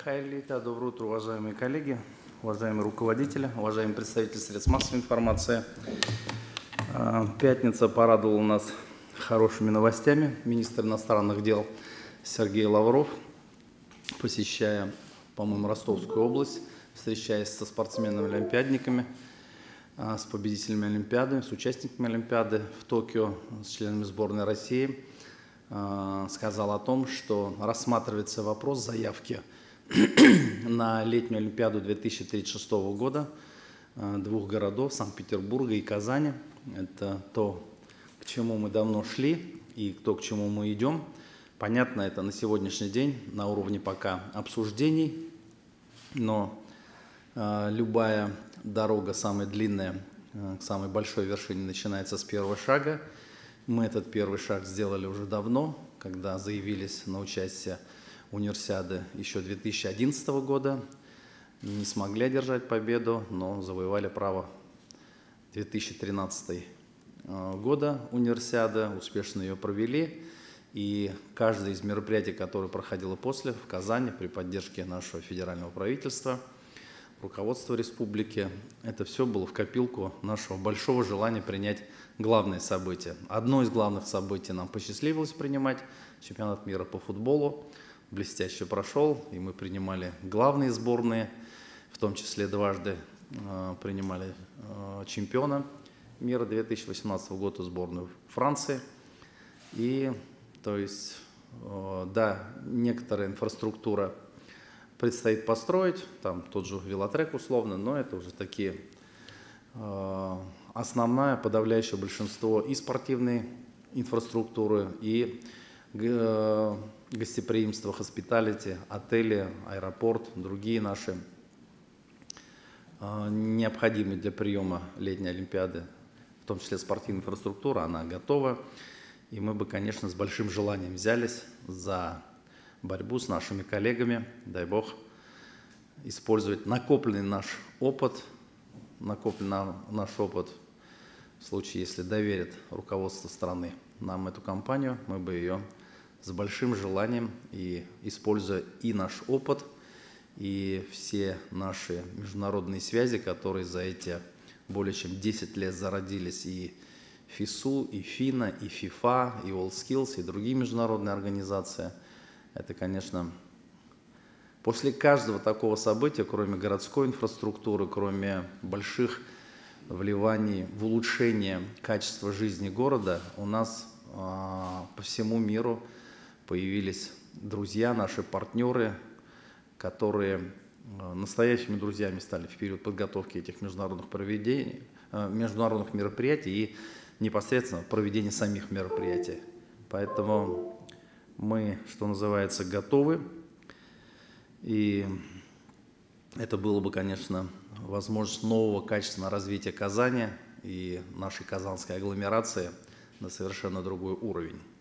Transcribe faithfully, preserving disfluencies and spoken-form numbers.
Хайлита, доброе утро, уважаемые коллеги, уважаемые руководители, уважаемые представители средств массовой информации. Пятница порадовала нас хорошими новостями. Министр иностранных дел Сергей Лавров, посещая, по-моему, Ростовскую область, встречаясь со спортсменами-олимпиадниками, с победителями Олимпиады, с участниками Олимпиады в Токио, с членами сборной России, сказал о том, что рассматривается вопрос заявки на летнюю Олимпиаду две тысячи тридцать шестого года двух городов, Санкт-Петербурга и Казани. Это то, к чему мы давно шли и то, к чему мы идем. Понятно, это на сегодняшний день на уровне пока обсуждений, но э, любая дорога, самая длинная, э, к самой большой вершине, начинается с первого шага. Мы этот первый шаг сделали уже давно, когда заявились на участие универсиады еще две тысячи одиннадцатого года. Не смогли одержать победу, но завоевали право две тысячи тринадцатого года универсиады, успешно ее провели. И каждое из мероприятий, которое проходило после в Казани при поддержке нашего федерального правительства, руководства республики, это все было в копилку нашего большого желания принять главные события. Одно из главных событий нам посчастливилось принимать – чемпионат мира по футболу. Блестяще прошел, и мы принимали главные сборные, в том числе дважды э, принимали э, чемпиона мира две тысячи восемнадцатого года, сборную Франции. И, то есть, э, да, некоторая инфраструктура предстоит построить, там тот же велотрек условно, но это уже такие э, основное, подавляющее большинство и спортивной инфраструктуры, и э, гостеприимство, хоспиталити, отели, аэропорт, другие наши э, необходимые для приема летней Олимпиады, в том числе спортивная инфраструктура, она готова. И мы бы, конечно, с большим желанием взялись за борьбу с нашими коллегами, дай бог, использовать накопленный наш опыт, накопленный наш опыт в случае, если доверит руководство страны нам эту кампанию, мы бы ее с большим желанием, и используя и наш опыт, и все наши международные связи, которые за эти более чем десять лет зародились, и ФИСУ, и ФИНА, и ФИФА, и WorldSkills, и другие международные организации. Это, конечно, после каждого такого события, кроме городской инфраструктуры, кроме больших вливаний в улучшение качества жизни города, у нас э, по всему миру появились друзья, наши партнеры, которые э, настоящими друзьями стали в период подготовки этих международных проведений, э, международных мероприятий и непосредственно проведения самих мероприятий. Поэтому мы, что называется, готовы. И это было бы, конечно, возможность нового качественного развития Казани и нашей казанской агломерации на совершенно другой уровень.